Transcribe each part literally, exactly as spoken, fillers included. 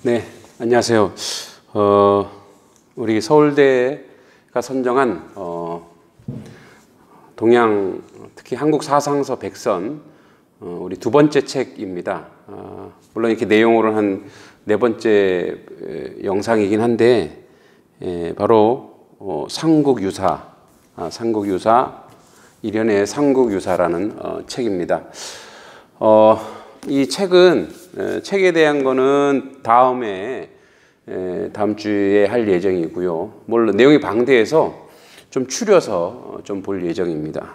네, 안녕하세요. 어, 우리 서울대가 선정한 어, 동양 특히 한국 사상서 백선 어, 우리 두 번째 책입니다. 어, 물론 이렇게 내용으로 한 네 번째 에, 영상이긴 한데 에, 바로 어, 삼국유사, 아, 삼국유사 일연의 삼국유사라는 어, 책입니다. 어, 이 책은 에, 책에 대한 거는 다음에 에, 다음 주에 할 예정이고요. 물론 내용이 방대해서 좀 추려서 좀 볼 예정입니다.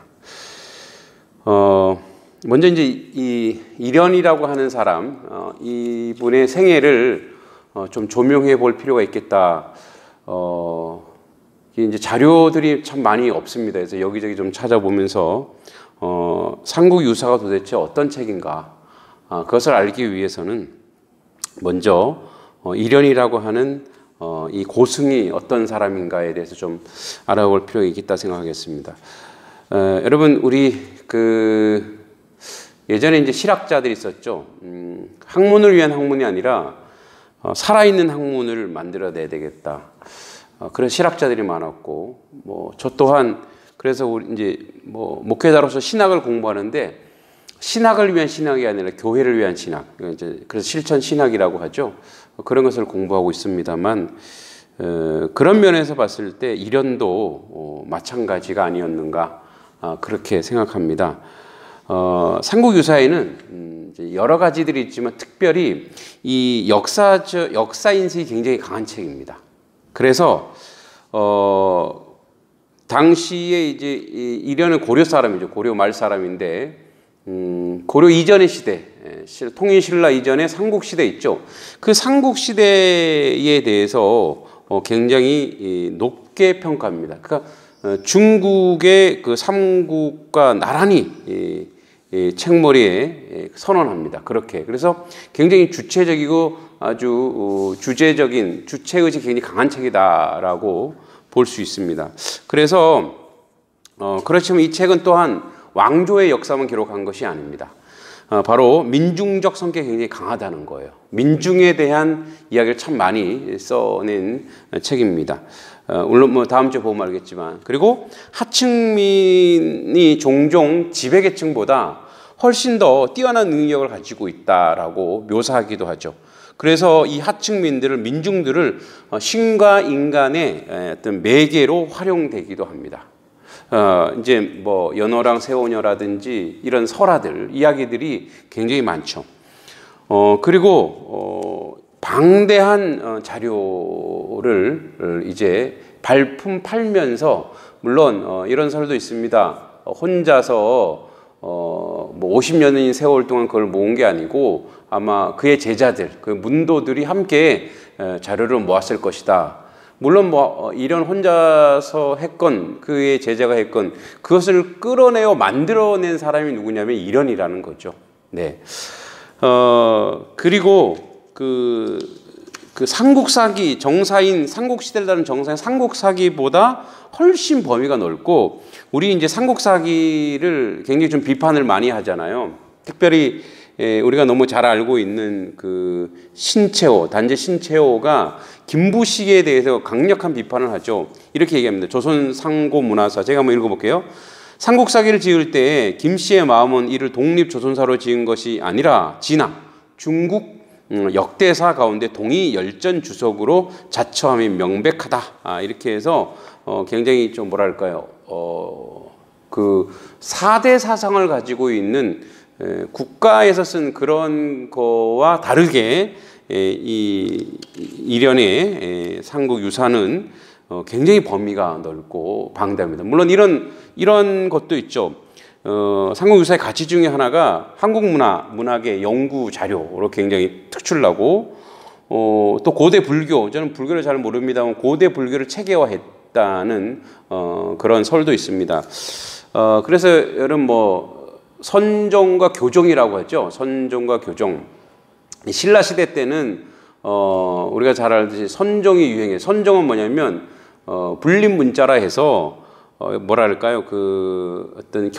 어, 먼저 이제 이 일연이라고 하는 사람, 어, 이분의 생애를 어, 좀 조명해 볼 필요가 있겠다. 어, 이제 자료들이 참 많이 없습니다. 그래서 여기저기 좀 찾아보면서 어, 삼국유사가 도대체 어떤 책인가, 아, 그것을 알기 위해서는 먼저 어, 일연이라고 하는 어, 이 고승이 어떤 사람인가에 대해서 좀 알아볼 필요가 있겠다 생각하겠습니다. 어, 여러분 우리 그 예전에 이제 실학자들이 있었죠. 음, 학문을 위한 학문이 아니라 어, 살아있는 학문을 만들어내야 되겠다. 어, 그런 실학자들이 많았고, 뭐 저 또한 그래서 우리 이제 뭐 목회자로서 신학을 공부하는데 신학을 위한 신학이 아니라 교회를 위한 신학, 이제 그래서 실천 신학이라고 하죠. 그런 것을 공부하고 있습니다만 어, 그런 면에서 봤을 때 일연도 어, 마찬가지가 아니었는가, 아, 그렇게 생각합니다. 어, 삼국유사에는 음, 이제 여러 가지들이 있지만 특별히 이 역사적 역사 인식이 굉장히 강한 책입니다. 그래서 어, 당시에 이제 이 일연은 고려 사람이죠. 고려 말 사람인데 음, 고려 이전의 시대, 통일신라 이전의 삼국시대 있죠. 그 삼국시대에 대해서 어, 굉장히 높게 평가합니다. 그러니까 어, 중국의 그 삼국과 나란히 이, 이 책머리에 선언합니다. 그렇게. 그래서 굉장히 주체적이고 아주 어, 주제적인 주체의식이 굉장히 강한 책이다라고 볼 수 있습니다. 그래서 어, 그렇지만 이 책은 또한 왕조의 역사만 기록한 것이 아닙니다. 어, 바로 민중적 성격이 굉장히 강하다는 거예요. 민중에 대한 이야기를 참 많이 써낸 책입니다. 어, 물론 뭐 다음 주에 보면 알겠지만, 그리고 하층민이 종종 지배계층보다 훨씬 더 뛰어난 능력을 가지고 있다라고 묘사하기도 하죠. 그래서 이 하층민들을 민중들을 신과 인간의 어떤 매개로 활용되기도 합니다. 어, 이제 뭐 연호랑 세오녀라든지 이런 설화들 이야기들이 굉장히 많죠. 어, 그리고 어, 방대한 어, 자료를 이제 발품 팔면서, 물론 어, 이런 설도 있습니다. 어, 혼자서 어, 뭐 오십 년의 세월 동안 그걸 모은 게 아니고 아마 그의 제자들, 그 문도들이 함께 에, 자료를 모았을 것이다. 물론 뭐 이런 혼자서 했건 그의 제자가 했건 그것을 끌어내어 만들어낸 사람이 누구냐면 일연이라는 거죠. 네. 어, 그리고 그, 그 삼국사기 정사인 삼국시대를 다룬 정사인 삼국사기보다 훨씬 범위가 넓고, 우리 이제 삼국사기를 굉장히 좀 비판을 많이 하잖아요. 특별히 예, 우리가 너무 잘 알고 있는 그 신채호, 단재 신채호가 김부식에 대해서 강력한 비판을 하죠. 이렇게 얘기합니다. 조선 상고 문화사, 제가 한번 읽어볼게요. 삼국사기를 지을 때 김씨의 마음은 이를 독립조선사로 지은 것이 아니라 진화, 중국 역대사 가운데 동의 열전 주석으로 자처함이 명백하다. 아, 이렇게 해서 어, 굉장히 좀 뭐랄까요, 어, 그 사대 사상을 가지고 있는 에, 국가에서 쓴 그런 거와 다르게 에, 이 일연의 삼국유사는 어, 굉장히 범위가 넓고 방대합니다. 물론 이런 이런 것도 있죠. 어, 삼국유사의 가치 중에 하나가 한국 문화, 문학의 연구 자료로 굉장히 특출나고, 어, 또 고대 불교, 저는 불교를 잘 모릅니다만 고대 불교를 체계화했다는 어, 그런 설도 있습니다. 어, 그래서 여러분 뭐 선종과 교종이라고 하죠. 선종과 교종. 신라 시대 때는 어, 우리가 잘 알듯이 선종이 유행해. 선종은 뭐냐면 어, 불림 문자라 해서 어, 뭐랄까요, 그 어떤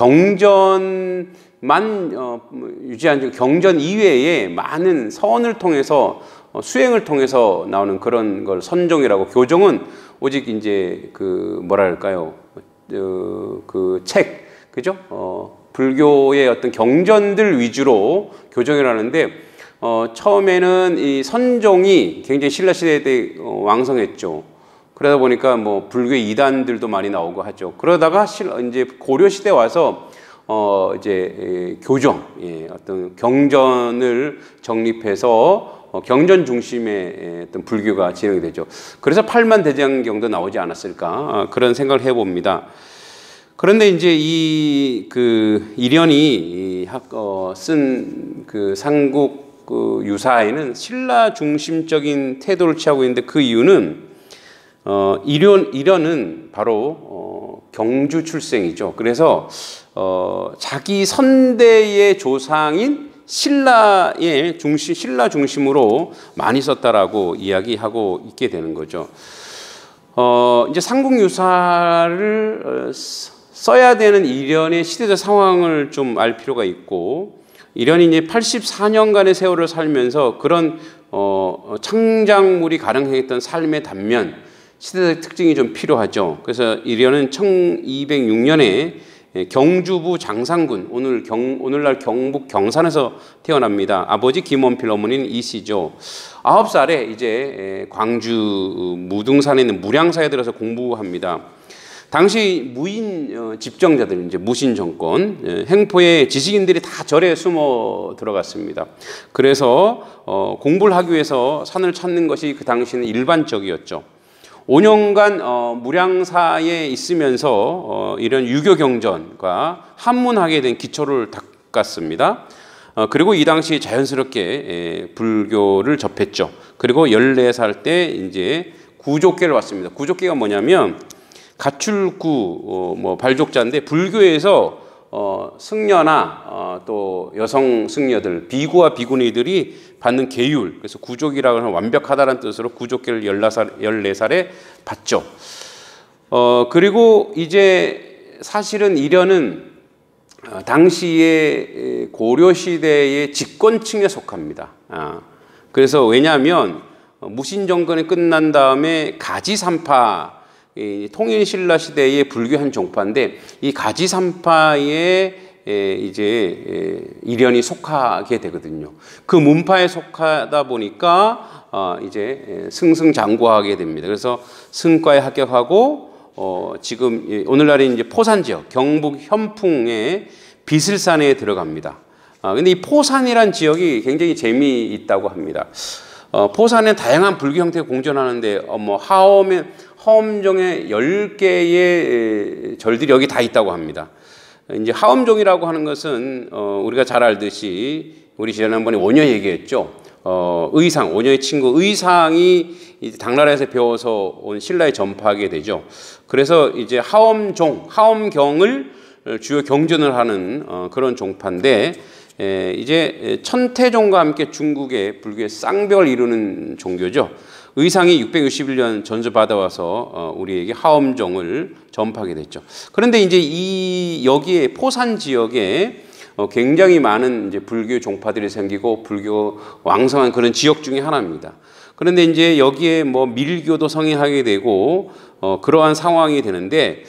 경전만 어, 유지한 경전 이외에 많은 선을 통해서 어, 수행을 통해서 나오는 그런 걸 선종이라고, 교종은 오직 이제 그 뭐랄까요, 어, 그 책, 그죠? 어, 불교의 어떤 경전들 위주로 교종이라는데, 어, 처음에는 이 선종이 굉장히 신라 시대 때 어, 왕성했죠. 그러다 보니까 뭐 불교의 이단들도 많이 나오고 하죠. 그러다가 이제 고려 시대 와서 어 이제 교정, 예, 어떤 경전을 정립해서 어 경전 중심의 어떤 불교가 진행이 되죠. 그래서 팔만대장경도 나오지 않았을까, 어, 그런 생각을 해봅니다. 그런데 이제 이 그 이련이 어, 쓴 그 삼국 그 유사에는 신라 중심적인 태도를 취하고 있는데, 그 이유는 어, 이련, 이련은 바로 어, 경주 출생이죠. 그래서 어, 자기 선대의 조상인 신라의 중심, 신라 중심으로 많이 썼다라고 이야기하고 있게 되는 거죠. 어, 이제 삼국유사를 써야 되는 이련의 시대적 상황을 좀 알 필요가 있고, 이련이 이제 팔십사 년간의 세월을 살면서 그런 어, 창작물이 가능했던 삶의 단면, 시대적 특징이 좀 필요하죠. 그래서 이련은 천이백육 년에 경주부 장상군, 오늘 경, 오늘날 경북 경산에서 태어납니다. 아버지 김원필, 어머니는 이씨죠. 아홉 살에 이제 광주 무등산에 있는 무량사에 들어서 공부합니다. 당시 무인 집정자들, 이제 무신 정권, 행포에 지식인들이 다 절에 숨어 들어갔습니다. 그래서 어, 공부를 하기 위해서 산을 찾는 것이 그 당시는 일반적이었죠. 오 년간 어, 무량사에 있으면서 어, 이런 유교 경전과 한문하게 된 기초를 닦았습니다. 어, 그리고 이 당시 자연스럽게 에, 불교를 접했죠. 그리고 열네 살 때 이제 구족계를 왔습니다. 구족계가 뭐냐면 가출구 어, 뭐 발족자인데, 불교에서 어, 승려나 어, 또 여성 승려들, 비구와 비구니들이 받는 계율, 그래서 구족이라고 하는 완벽하다는 뜻으로 구족계를 열네 살에 받죠. 어, 그리고 이제 사실은 이련은 당시의 고려시대의 집권층에 속합니다. 아, 그래서 왜냐하면 무신정권이 끝난 다음에 가지삼파, 이 통일신라 시대의 불교 한 종파인데, 이 가지삼파에 이제 이련이 속하게 되거든요. 그 문파에 속하다 보니까 어 이제 승승장구하게 됩니다. 그래서 승과에 합격하고 어 지금 오늘날에 이제 포산 지역, 경북 현풍의 비슬산에 들어갑니다. 아 근데 이 포산이란 지역이 굉장히 재미있다고 합니다. 어 포산에 다양한 불교 형태가 공존하는데, 어 뭐 하엄의 하엄종의 열 개의 절들이 여기 다 있다고 합니다. 이제 하엄종이라고 하는 것은 어, 우리가 잘 알듯이 우리 지난번에 오녀 얘기했죠. 어, 의상, 오녀의 친구 의상이 이제 당나라에서 배워서 온 신라에 전파하게 되죠. 그래서 이제 하엄종, 하엄경을 주요 경전을 하는 어, 그런 종파인데, 에, 이제 천태종과 함께 중국의 불교의 쌍벽을 이루는 종교죠. 의상이 육백육십일 년 전수받아와서 어, 우리에게 하엄종을 전파하게 됐죠. 그런데 이제 이 여기에 포산 지역에 어, 굉장히 많은 이제 불교 종파들이 생기고 불교 왕성한 그런 지역 중에 하나입니다. 그런데 이제 여기에 뭐 밀교도 성행하게 되고 어, 그러한 상황이 되는데,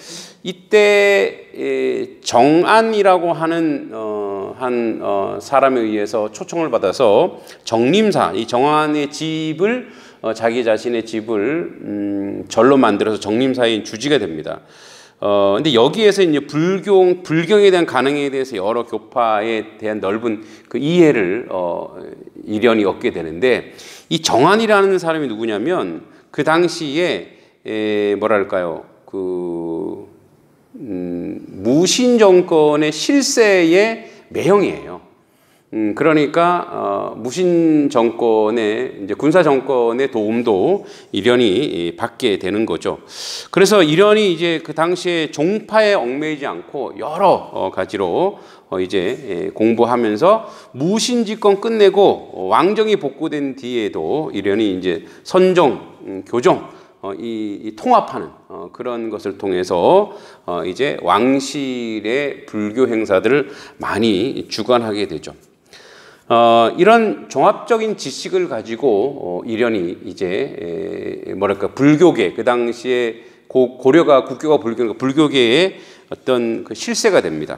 이때 정안이라고 하는 어, 한 어, 사람에 의해서 초청을 받아서 정림사, 이 정안의 집을 어, 자기 자신의 집을 음, 절로 만들어서 정림사의 주지가 됩니다. 어, 근데 여기에서 이제 불교, 불경에 대한 가능에 대해서 여러 교파에 대한 넓은 그 이해를 어, 이련이 얻게 되는데, 이 정안이라는 사람이 누구냐면 그 당시에 에, 뭐랄까요, 그 음, 무신 정권의 실세의 매형이에요. 음, 그러니까 어, 무신 정권의 이제 군사 정권의 도움도 이련이 받게 되는 거죠. 그래서 이련이 이제 그 당시에 종파에 얽매이지 않고 여러 어, 가지로 어, 이제 예, 공부하면서 무신 집권 끝내고 어, 왕정이 복구된 뒤에도 이련이 이제 선종, 음, 교종 어, 이, 이 통합하는 어, 그런 것을 통해서 어, 이제 왕실의 불교 행사들을 많이 주관하게 되죠. 어, 이런 종합적인 지식을 가지고 어, 이련이 이제 에, 뭐랄까 불교계 그 당시에 고, 고려가 국교가 불교 불교계의 어떤 그 실세가 됩니다.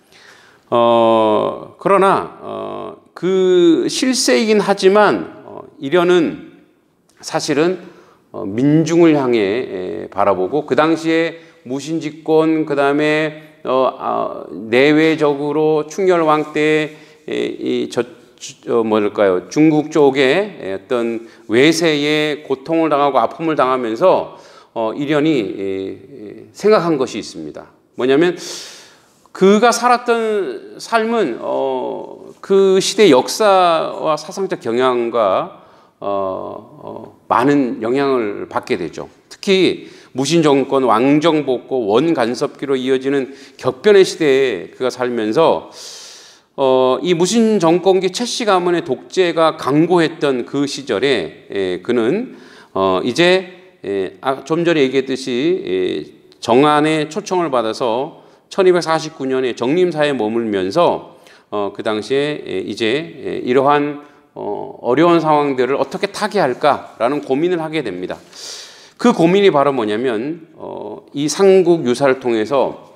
어, 그러나 어, 그 실세이긴 하지만 어, 이련은 사실은 어, 민중을 향해 에, 바라보고 그 당시에 무신집권 그 다음에 어, 아, 내외적으로 충렬왕 때 이저 어, 뭐랄까요 중국 쪽에 어떤 외세의 고통을 당하고 아픔을 당하면서 어, 이련이 에, 생각한 것이 있습니다. 뭐냐면 그가 살았던 삶은 어, 그 시대 역사와 사상적 경향과 어, 어, 많은 영향을 받게 되죠. 특히 무신정권, 왕정복고, 원간섭기로 이어지는 격변의 시대에 그가 살면서 어, 이 무신정권기 최씨 가문의 독재가 강고했던 그 시절에 에, 그는 어, 이제 에, 아, 좀 전에 얘기했듯이 에, 정한의 초청을 받아서 천이백사십구 년에 정림사에 머물면서 어, 그 당시에 에, 이제 에, 이러한 어, 어려운 상황들을 어떻게 타개할까라는 고민을 하게 됩니다. 그 고민이 바로 뭐냐면 어, 이 삼국 유사를 통해서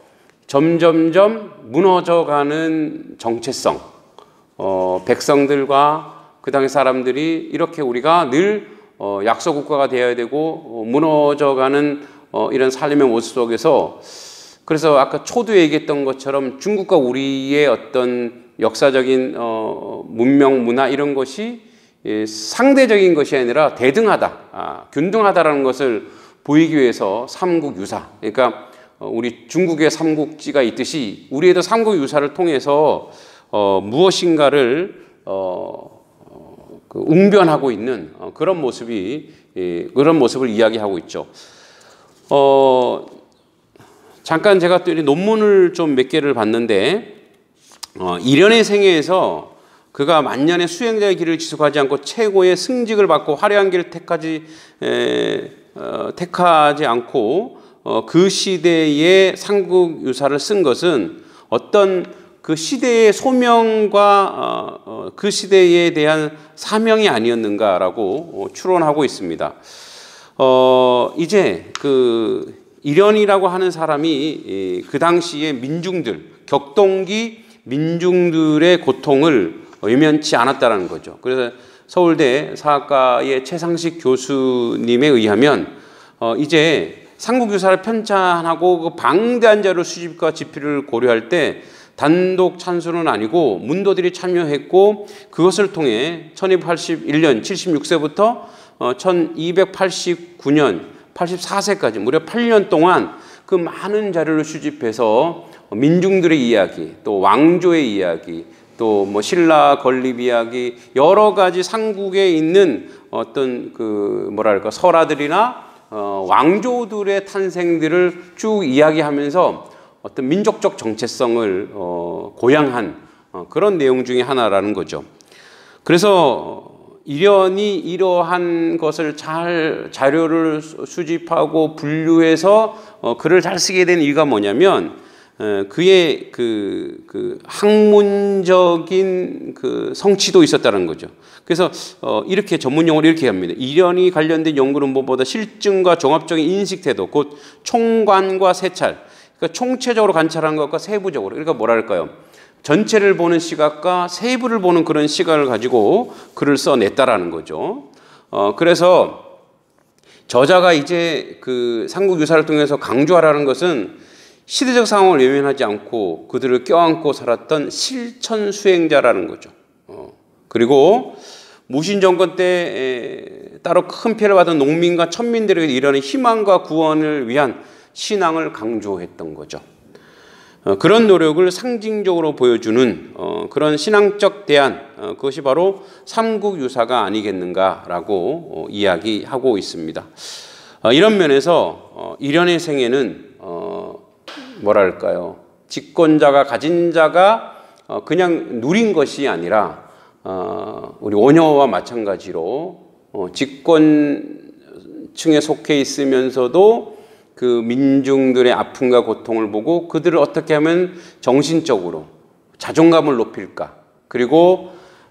점점점 무너져가는 정체성, 어, 백성들과 그 당시 사람들이 이렇게 우리가 늘 어, 약소국가가 되어야 되고 어, 무너져가는 어, 이런 삶의 모습 속에서 그래서 아까 초두에 얘기했던 것처럼 중국과 우리의 어떤 역사적인 어, 문명, 문화 이런 것이 예, 상대적인 것이 아니라 대등하다, 아, 균등하다라는 것을 보이기 위해서 삼국유사, 그러니까 어, 우리 중국의 삼국지가 있듯이 우리에도 삼국유사를 통해서 어, 무엇인가를 어, 어, 그 웅변하고 있는 어, 그런 모습이 예, 그런 모습을 이야기하고 있죠. 어, 잠깐 제가 또 논문을 좀 몇 개를 봤는데 어, 이련의 생애에서 그가 만년의 수행자의 길을 지속하지 않고 최고의 승직을 받고 화려한 길을 택하지, 에, 어, 택하지 않고 어, 그 시대의 삼국유사를 쓴 것은 어떤 그 시대의 소명과 어, 어, 그 시대에 대한 사명이 아니었는가라고 어, 추론하고 있습니다. 어, 이제 그 이련이라고 하는 사람이 이, 그 당시의 민중들, 격동기 민중들의 고통을 의면치 않았다는 거죠. 그래서 서울대 사학과의 최상식 교수님에 의하면 어, 이제 삼국유사를 편찬하고 그 방대한 자료 수집과 집필을 고려할 때 단독 찬수는 아니고 문도들이 참여했고 그것을 통해 천이백팔십일 년 칠십육 세부터 어, 천이백팔십구 년 팔십사 세까지 무려 팔 년 동안 그 많은 자료를 수집해서 민중들의 이야기, 또 왕조의 이야기, 또 뭐 신라 건립 이야기, 여러 가지 삼국에 있는 어떤 그 뭐랄까 설화들이나 어, 왕조들의 탄생들을 쭉 이야기하면서 어떤 민족적 정체성을 어, 고양한 어, 그런 내용 중에 하나라는 거죠. 그래서 이련이 이러한 것을 잘 자료를 수집하고 분류해서 어, 글을 잘 쓰게 된 이유가 뭐냐면 어, 그의 그, 그 학문적인 그 성취도 있었다는 거죠. 그래서 어, 이렇게 전문 용어로 이렇게 합니다. 이련이 관련된 연구는 무엇보다 실증과 종합적인 인식 태도, 곧 총관과 세찰, 그러니까 총체적으로 관찰한 것과 세부적으로, 그러니까 뭐랄까요? 전체를 보는 시각과 세부를 보는 그런 시각을 가지고 글을 써냈다라는 거죠. 어, 그래서 저자가 이제 그 삼국유사를 통해서 강조하라는 것은 시대적 상황을 외면하지 않고 그들을 껴안고 살았던 실천 수행자라는 거죠. 어, 그리고 무신정권 때 따로 큰 피해를 받은 농민과 천민들에게 이르는 희망과 구원을 위한 신앙을 강조했던 거죠. 어, 그런 노력을 상징적으로 보여주는 어, 그런 신앙적 대안, 어, 그것이 바로 삼국유사가 아니겠는가라고 어, 이야기하고 있습니다. 어, 이런 면에서 어, 이련의 생애는 어, 뭐랄까요? 집권자가 가진 자가 어, 그냥 누린 것이 아니라 어, 우리 원효와 마찬가지로 어, 집권층에 속해 있으면서도 그 민중들의 아픔과 고통을 보고 그들을 어떻게 하면 정신적으로 자존감을 높일까, 그리고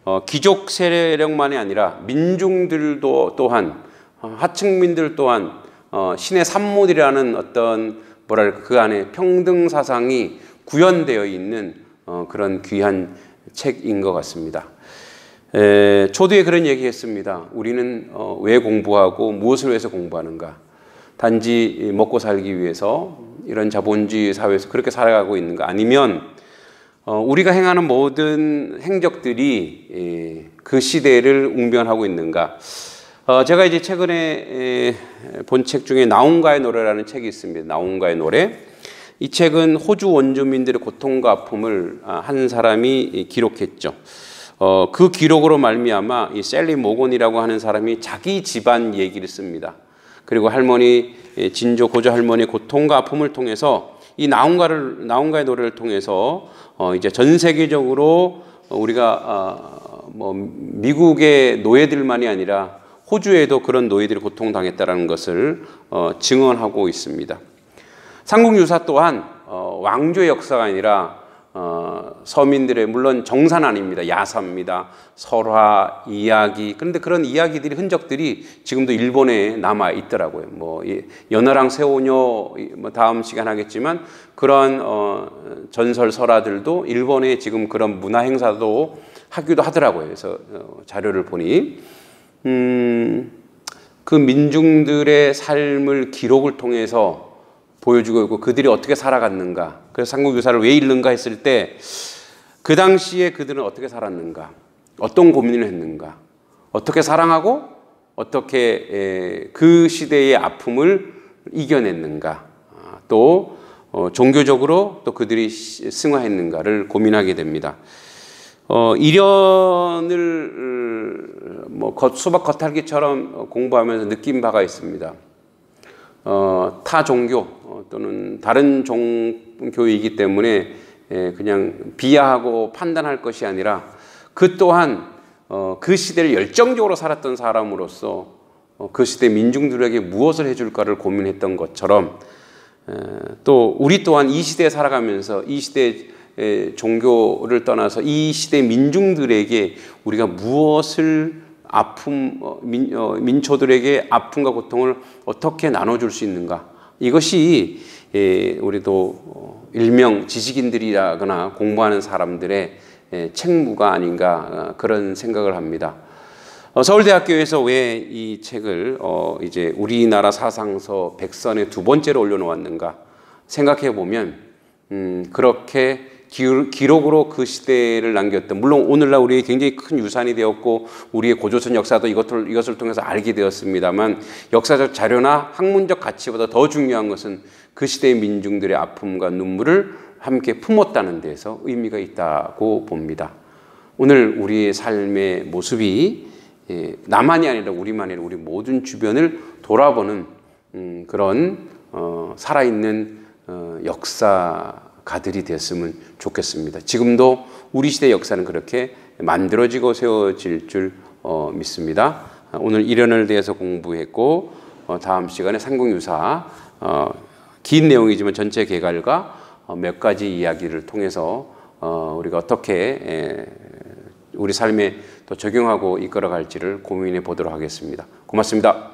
어, 귀족 세력만이 아니라 민중들도 또한 어, 하층민들 또한 어, 신의 산물이라는 어떤 뭐랄까 그 안에 평등 사상이 구현되어 있는 어, 그런 귀한 책인 것 같습니다. 에, 초두에 그런 얘기했습니다. 우리는 어, 왜 공부하고 무엇을 위해서 공부하는가? 단지 먹고 살기 위해서 이런 자본주의 사회에서 그렇게 살아가고 있는가? 아니면 어, 우리가 행하는 모든 행적들이 에, 그 시대를 웅변하고 있는가? 어, 제가 이제 최근에 본 책 중에 나훈가의 노래라는 책이 있습니다. 나훈가의 노래. 이 책은 호주 원주민들의 고통과 아픔을 한 사람이 기록했죠. 어, 그 기록으로 말미암아 이 셀리 모건이라고 하는 사람이 자기 집안 얘기를 씁니다. 그리고 할머니, 진조 고조 할머니의 고통과 아픔을 통해서 이 나훈가를 나훈가의 노래를 통해서 어, 이제 전 세계적으로 우리가 어, 뭐 미국의 노예들만이 아니라 호주에도 그런 노예들이 고통당했다는 것을 어, 증언하고 있습니다. 삼국유사 또한 어, 왕조의 역사가 아니라 어, 서민들의 물론 정사는 아닙니다. 야사입니다. 설화, 이야기. 그런데 그런 이야기들이 흔적들이 지금도 일본에 남아 있더라고요. 뭐 연하랑 세오녀 뭐 다음 시간 하겠지만 그런 어, 전설 설화들도 일본에 지금 그런 문화 행사도 하기도 하더라고요. 그래서 어, 자료를 보니 음, 그 민중들의 삶을 기록을 통해서 보여주고 있고 그들이 어떻게 살아갔는가. 그래서 삼국유사를 왜 읽는가 했을 때 그 당시에 그들은 어떻게 살았는가, 어떤 고민을 했는가, 어떻게 사랑하고 어떻게 그 시대의 아픔을 이겨냈는가, 또 종교적으로 또 그들이 승화했는가를 고민하게 됩니다. 어, 이련을 뭐 수박 겉핥기처럼 공부하면서 느낀 바가 있습니다. 어, 타 종교 또는 다른 종교이기 때문에 그냥 비하하고 판단할 것이 아니라 그 또한 어, 그 시대를 열정적으로 살았던 사람으로서 어, 그 시대 민중들에게 무엇을 해줄까를 고민했던 것처럼 에, 또 우리 또한 이 시대에 살아가면서 이 시대 종교를 떠나서 이 시대 민중들에게 우리가 무엇을 아픔 민, 어, 민초들에게 아픔과 고통을 어떻게 나눠줄 수 있는가, 이것이 예, 우리도 일명 지식인들이라거나 공부하는 사람들의 예, 책무가 아닌가 그런 생각을 합니다. 어, 서울대학교에서 왜 이 책을 어, 이제 우리나라 사상서 백선에 두 번째로 올려놓았는가 생각해 보면 음, 그렇게 기록으로 그 시대를 남겼던, 물론 오늘날 우리의 굉장히 큰 유산이 되었고 우리의 고조선 역사도 이것을, 이것을 통해서 알게 되었습니다만 역사적 자료나 학문적 가치보다 더 중요한 것은 그 시대의 민중들의 아픔과 눈물을 함께 품었다는 데서 의미가 있다고 봅니다. 오늘 우리의 삶의 모습이 나만이 아니라 우리만이 아니라 우리 모든 주변을 돌아보는 그런 살아있는 역사가들이 됐으면 좋겠습니다. 지금도 우리 시대 역사는 그렇게 만들어지고 세워질 줄 믿습니다. 오늘 이련을 대해서 공부했고 다음 시간에 삼국유사 긴 내용이지만 전체 개괄과 몇 가지 이야기를 통해서 우리가 어떻게 우리 삶에 또 적용하고 이끌어갈지를 고민해 보도록 하겠습니다. 고맙습니다.